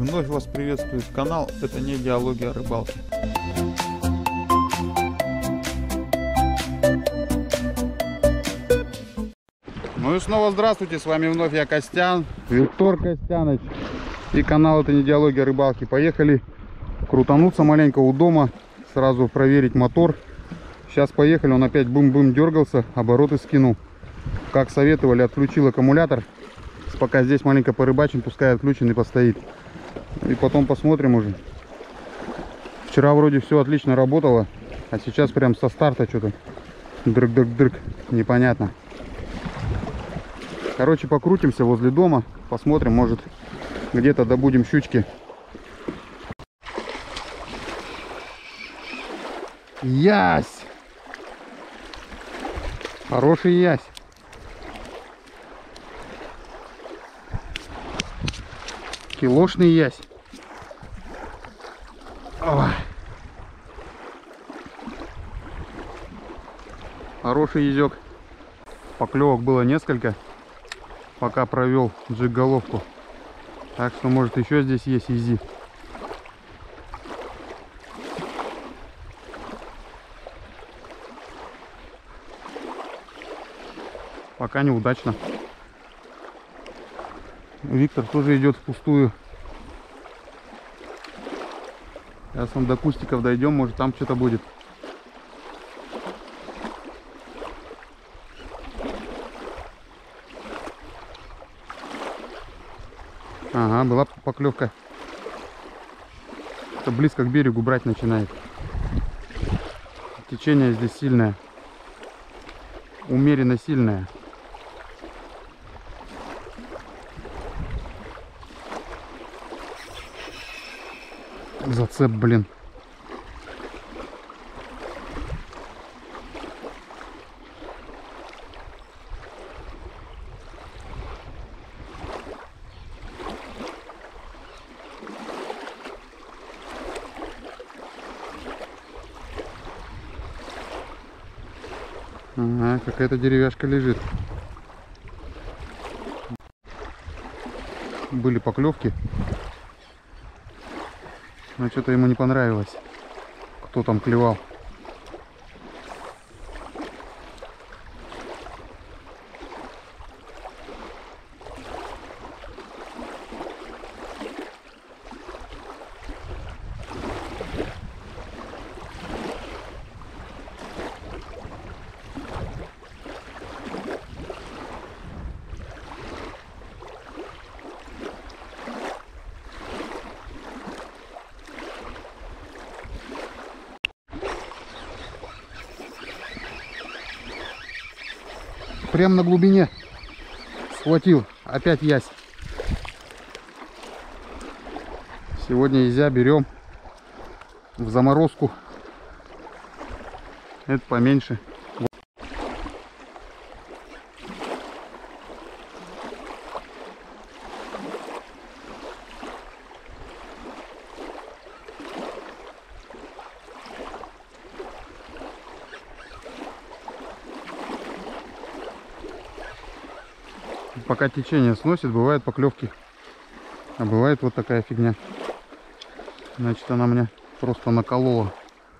Вновь вас приветствует канал «Это не диалоги о рыбалке». Ну и снова здравствуйте, с вами вновь я, Костян, Виктор Костяныч и канал «Это не диалоги о рыбалке». Поехали крутануться маленько у дома, сразу проверить мотор. Сейчас поехали, он опять бум-бум дергался, обороты скинул. Как советовали, отключил аккумулятор. Пока здесь маленько порыбачим, пускай отключен и постоит. И потом посмотрим уже. Вчера вроде все отлично работало, а сейчас прям со старта что-то дрык-дрык-дрык, непонятно. Короче, покрутимся возле дома, посмотрим, может где-то добудем щучки. Ясь! Хороший ясь. Килошный ясь. Ой. Хороший язёк. Поклевок было несколько, пока провел джиг-головку. Так что может еще здесь есть изи. Пока неудачно. Виктор тоже идет впустую. Сейчас он до кустиков дойдем, может там что-то будет. Ага, была поклевка. Это близко к берегу брать начинает. Течение здесь сильное. Умеренно сильное. Зацеп, блин. Ага, какая-то деревяшка лежит. Были поклевки. Но что-то ему не понравилось, кто там клевал. Прям на глубине схватил. Опять ясь. Сегодня изя берем в заморозку. Это поменьше. Пока течение сносит, бывают поклевки, а бывает вот такая фигня. Значит, она мне просто наколола.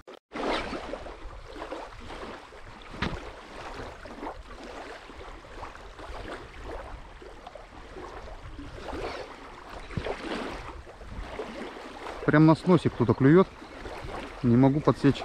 Прям на сносе кто-то клюет, не могу подсечь.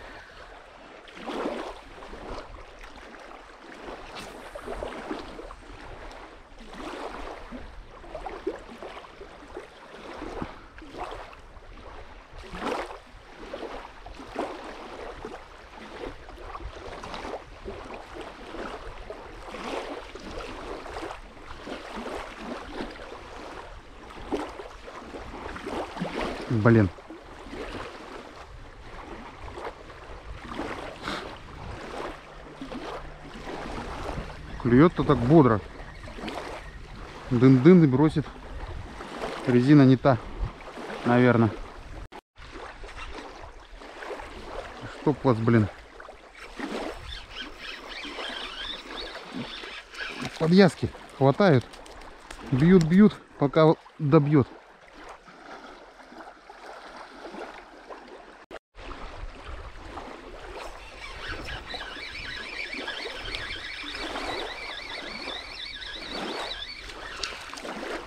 Блин. Клюет-то так бодро. Дын-дын и бросит. Резина не та, наверное. Чтоб вас, блин. Подвязки хватают. Бьют, пока добьет.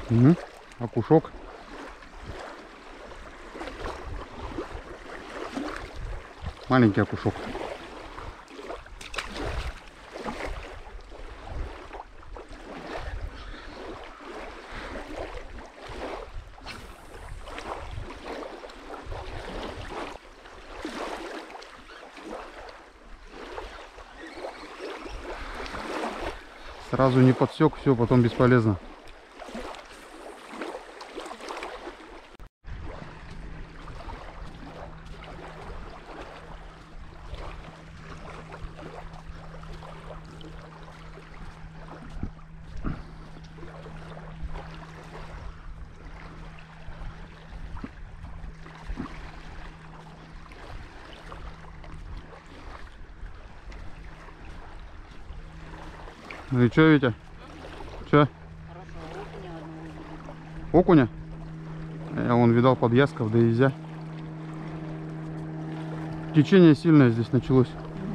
Угу. Окушок. Маленький окушок. Сразу не подсек, все, потом бесполезно. Ну и чё, Витя? Чё? Окуня? Я вон видал подъязков, да нельзя. Течение сильное здесь началось.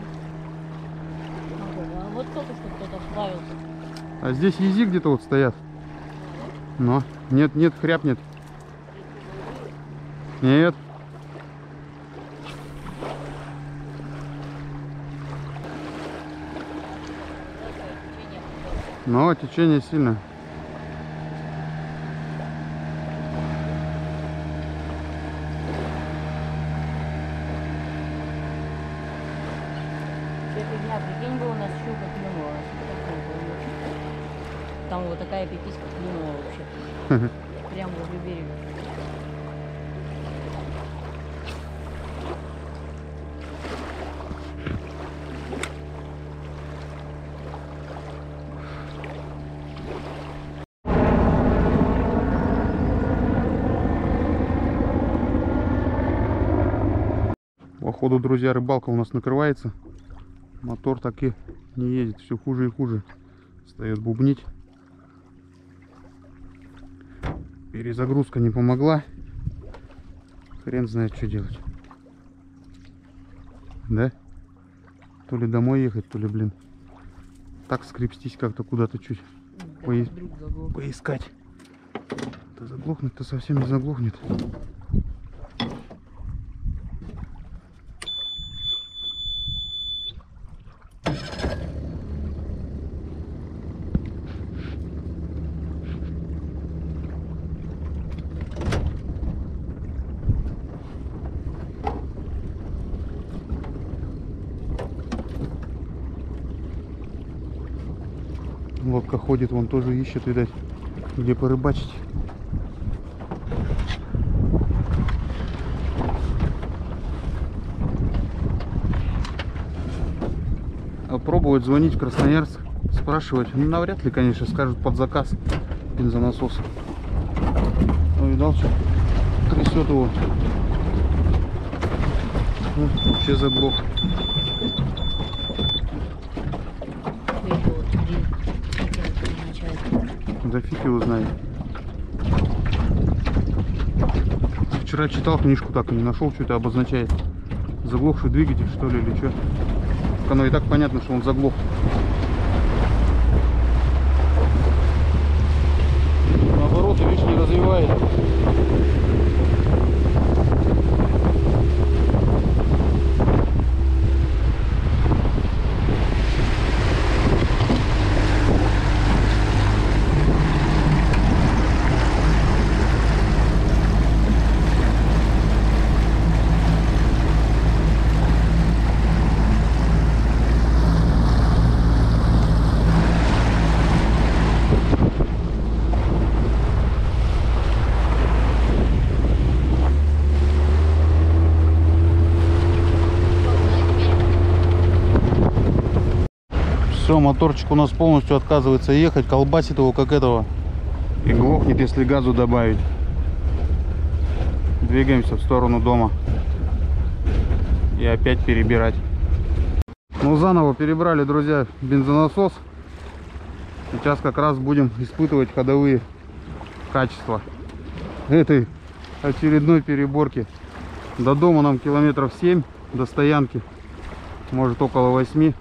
А вот только что кто-то сплавился. А здесь ези где-то вот стоят. Но нет, нет, хряпнет. Нет. Но течение сильное. Прикинь бы, у нас щука клюнула. Там вот такая пиписька клюнула вообще. Прямо возле берега. Походу, друзья, рыбалка у нас накрывается. Мотор так и не едет, все хуже и хуже. Встает бубнить. Перезагрузка не помогла. Хрен знает, что делать. Да? То ли домой ехать, то ли, блин, так скрепстись как-то куда-то чуть. Поискать. Да заглохнуть-то совсем не заглохнет. Лодка ходит, вон тоже ищет, видать, где порыбачить. А пробовать звонить в Красноярск, спрашивать, ну, навряд ли, конечно, скажут под заказ бензонасос. Ну, видал, что трясет его. Ну, вообще заглох. Да фиг его знает. Вчера читал книжку, так и не нашел, что это обозначает. Заглохший двигатель, что ли, или что? Оно и так понятно, что он заглох. Наоборот, видишь, не развивает. Все, моторчик у нас полностью отказывается ехать, колбасит его как этого. И глохнет, если газу добавить. Двигаемся в сторону дома. И опять перебирать. Ну, заново перебрали, друзья, бензонасос. Сейчас как раз будем испытывать ходовые качества этой очередной переборки. До дома нам километров 7, до стоянки может около 8.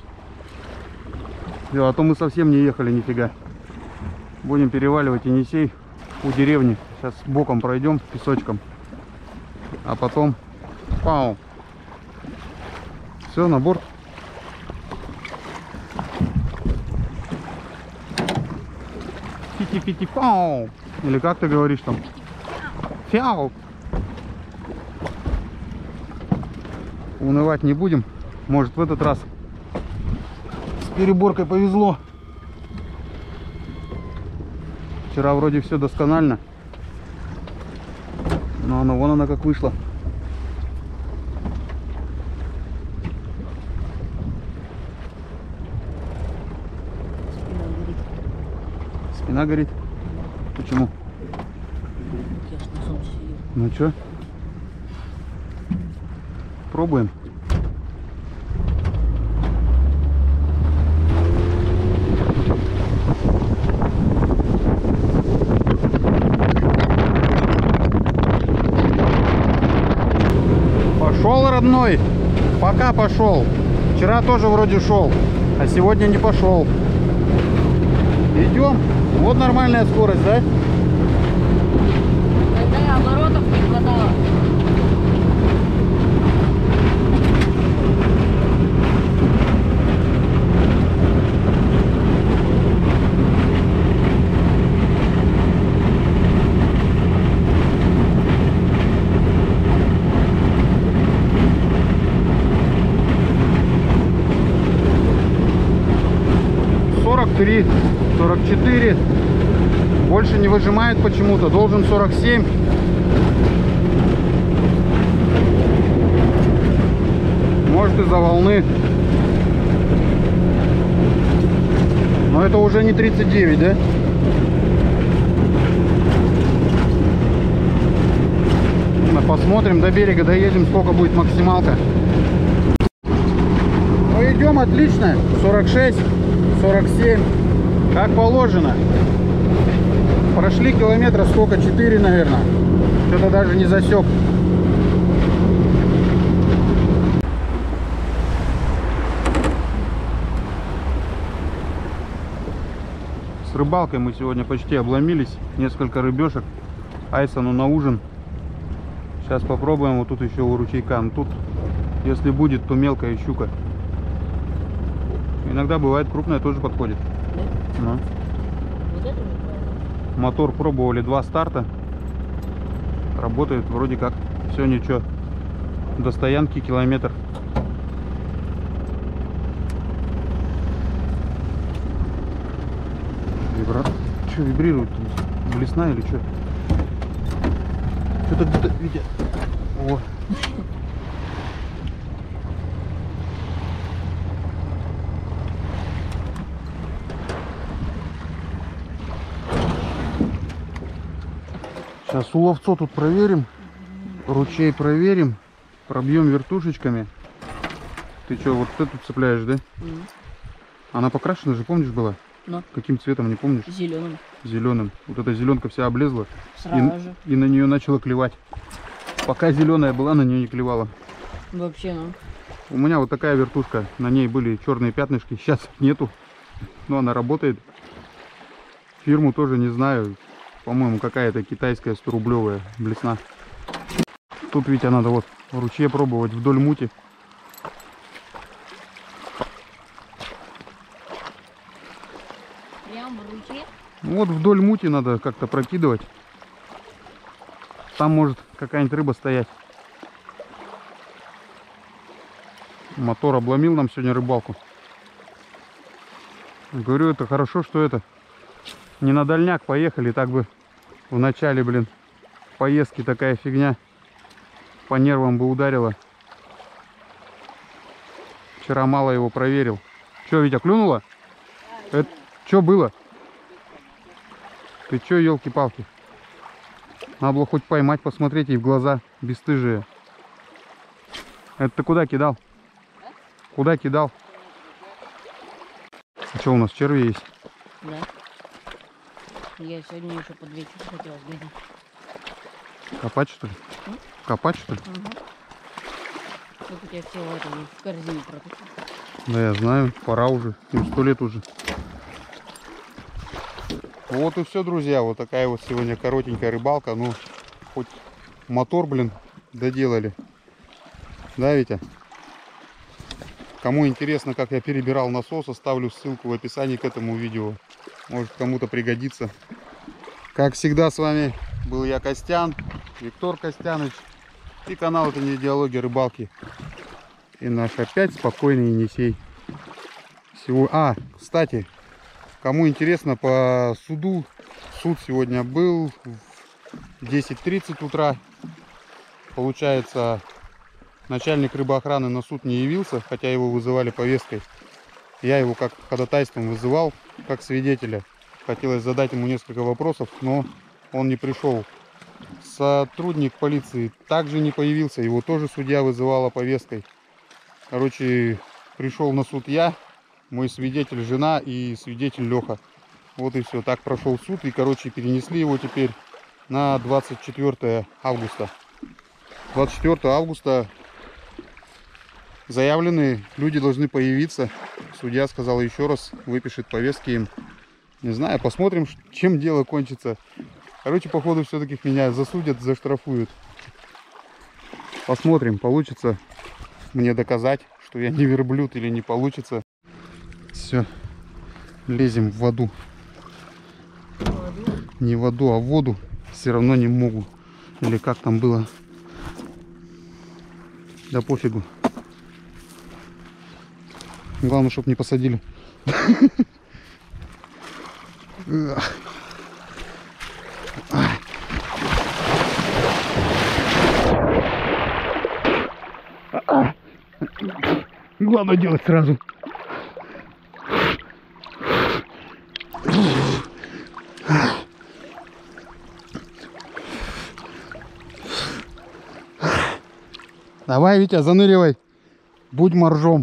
А то мы совсем не ехали нифига. Будем переваливать Енисей у деревни. Сейчас боком пройдем, песочком. А потом... Пау! Все, на борт. Фити-фити-фау! Или как ты говоришь там? Фяу! Унывать не будем. Может, в этот раз с переборкой повезло. Вчера вроде все досконально. Но она, вон она как вышла. Спина горит. Почему? Я ж на солнце сидел. Ну чё? Пробуем. Пошел, родной. Пока пошел. Вчера тоже вроде шел, а сегодня не пошел. Идем. Вот нормальная скорость, да? Тогда оборотов не хватало. Три, 44. Больше не выжимает почему-то. Должен 47. Может, из-за волны. Но это уже не 39, да? Посмотрим, до берега доедем, сколько будет максималка. Ну, идем отлично. 46. 47, как положено. Прошли километра сколько? 4, наверное. Что-то даже не засек. С рыбалкой мы сегодня почти обломились. Несколько рыбешек. Айсону на ужин. Сейчас попробуем. Вот тут еще у ручейка. Но тут, если будет, то мелкая щука. Иногда бывает крупная, тоже подходит. Да? Ну. Вот это уже правильно. Мотор пробовали 2 старта. Работает вроде как. Все ничего. До стоянки километр. Что вибрирует? Блесна или что? Что-то где-то, Витя. О. Сейчас уловцо тут проверим, ручей проверим, пробьем вертушечками. Ты что, вот эту цепляешь, да? Она покрашена же, помнишь, была? Но. Каким цветом, не помнишь? Зеленым. Зеленым. Вот эта зеленка вся облезла. Сразу же. И на нее начала клевать. Пока зеленая была, на нее не клевала. Вообще, ну. У меня вот такая вертушка. На ней были черные пятнышки. Сейчас нету. Но она работает. Фирму тоже не знаю. По-моему, какая-то китайская 100-рублевая блесна. Тут, Витя, надо вот в ручье пробовать вдоль мути. Прям в ручье? Вот вдоль мути надо как-то прокидывать. Там может какая-нибудь рыба стоять. Мотор обломил нам сегодня рыбалку. Говорю, это хорошо, что это не на дальняк поехали, так бы в начале, блин, поездки такая фигня по нервам бы ударила. Вчера мало его проверил. Че, Витя, клюнуло? Это что было? Ты че, елки-палки? Надо было хоть поймать, посмотреть ей в глаза, бесстыжие. Это ты куда кидал? Куда кидал? А что, у нас черви есть? Да. Я сегодня еще под вечер хотел сгонять. Копать, что ли? Копать, что ли? Угу. Вот у тебя все в этом в корзине протухло. Да, я знаю, пора уже. Им 100 лет уже. Вот и все, друзья. Вот такая вот сегодня коротенькая рыбалка. Ну, хоть мотор, блин, доделали. Да, Витя? Кому интересно, как я перебирал насос, оставлю ссылку в описании к этому видео. Может, кому-то пригодится. Как всегда, с вами был я, Костян, Виктор Костяныч. И канал «Это не идеология рыбалки». И наш опять спокойный Енисей. Кстати, кому интересно по суду. Суд сегодня был в 10:30 утра. Получается, начальник рыбоохраны на суд не явился, хотя его вызывали повесткой. Я его как ходатайством вызывал, как свидетеля. Хотелось задать ему несколько вопросов, но он не пришел. Сотрудник полиции также не появился, его тоже судья вызывала повесткой. Короче, пришел на суд я, мой свидетель жена и свидетель Леха. Вот и все. Так прошел суд, и, короче, перенесли его теперь на 24 августа. 24 августа заявленные люди должны появиться. Судья сказал, еще раз выпишет повестки им. Не знаю, посмотрим, чем дело кончится. Короче, походу, все-таки меня засудят, заштрафуют. Посмотрим, получится мне доказать, что я не верблюд, или не получится. Все, лезем в воду. Не в воду, а в воду. Все равно не могу. Или как там было. Да пофигу. Главное, чтобы не посадили. Главное делать сразу. Давай, Витя, заныривай. Будь моржом.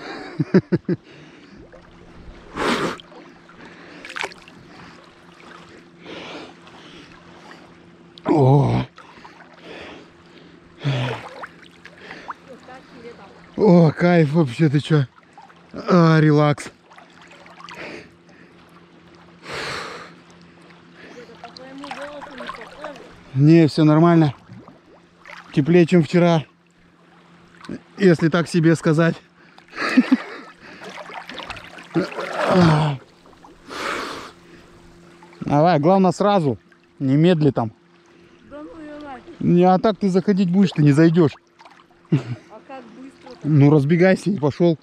О, кайф вообще, ты чё? Релакс. Не, все нормально. Теплее, чем вчера. Если так себе сказать. Давай, главное сразу. Не медли там. Да ну я нафиг. Не, а так ты заходить будешь, ты не зайдешь. А как быстро? Ну разбегайся и пошел.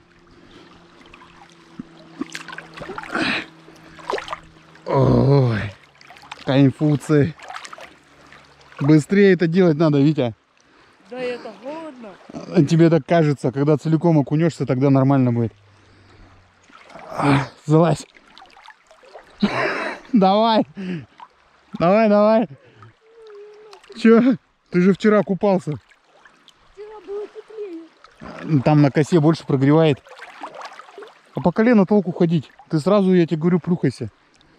Ой, кайфуцы. Быстрее это делать надо, Витя. Да это холодно. Тебе так кажется, когда целиком окунешься, тогда нормально будет. Залазь. Давай. Давай, давай. Че? Ты же вчера купался. Вчера было теплее. Там на косе больше прогревает. А по колено толку ходить. Ты сразу, я тебе говорю, плюхайся.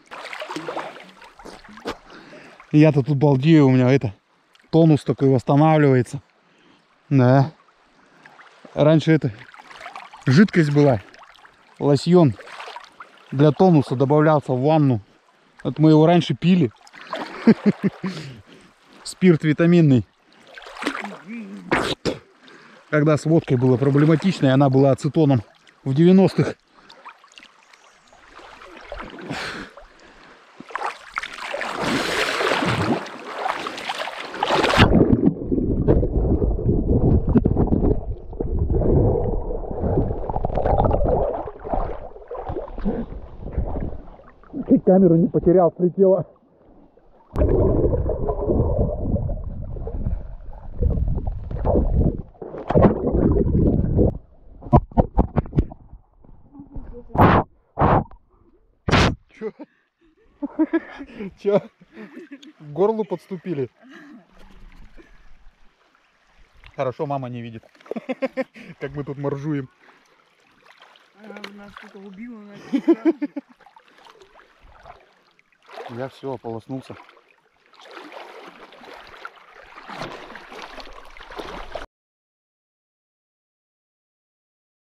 Я-то тут балдею, у меня тонус такой восстанавливается. Да. Раньше жидкость была. Лосьон для тонуса добавлялся в ванну. Вот мы его раньше пили. Спирт витаминный. Когда с водкой было проблематично, и она была ацетоном в 90-х. Камеру не потерял, слетела. Чё? Чё? К горлу подступили? Хорошо, мама не видит. Как мы тут моржуем. Она нас кто-то убила. Я все, ополоснулся.